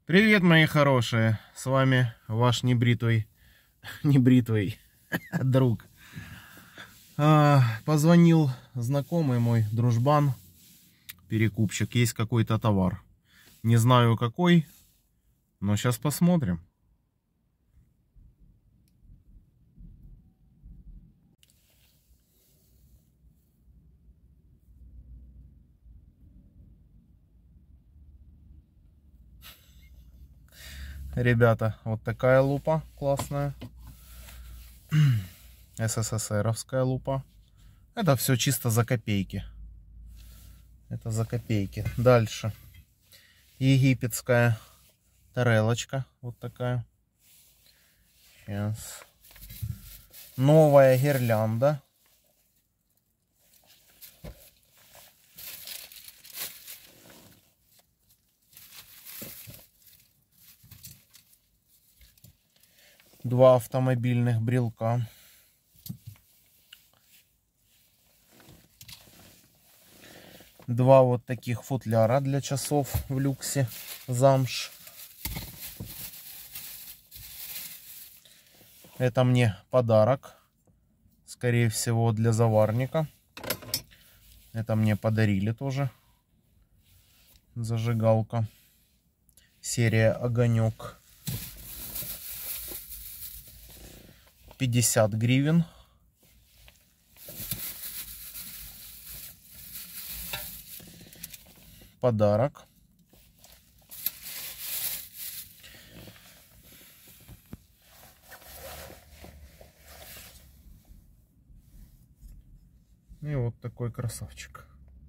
Привет, мои хорошие! С вами ваш небритый друг. Позвонил знакомый мой, дружбан, перекупщик. Есть какой-то товар. Не знаю какой, но сейчас посмотрим. Ребята, вот такая лупа классная. СССРовская лупа. Это все чисто за копейки. Это за копейки. Дальше. Египетская тарелочка. Вот такая. Сейчас. Новая гирлянда. Два автомобильных брелка. Два вот таких футляра для часов в люксе. Замш. Это мне подарок. Скорее всего, для заварника. Это мне подарили тоже. Зажигалка. Серия Огонек. 50 гривен. Подарок. И вот такой красавчик.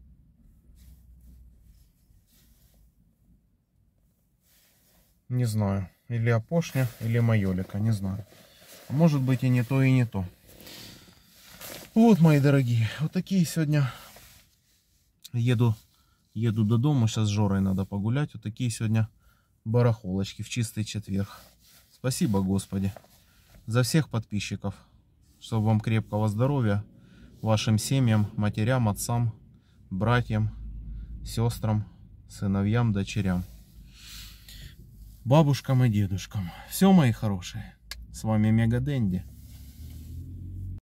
Не знаю, или опошня, или майолика, не знаю. Может быть и не то, и не то. Вот, мои дорогие, вот такие сегодня. Еду до дома, сейчас с Жорой надо погулять. Вот такие сегодня барахолочки в чистый четверг. Спасибо, Господи, за всех подписчиков. Чтобы вам крепкого здоровья, вашим семьям, матерям, отцам, братьям, сестрам, сыновьям, дочерям, бабушкам и дедушкам. Все, мои хорошие. С вами Мега Дэнди.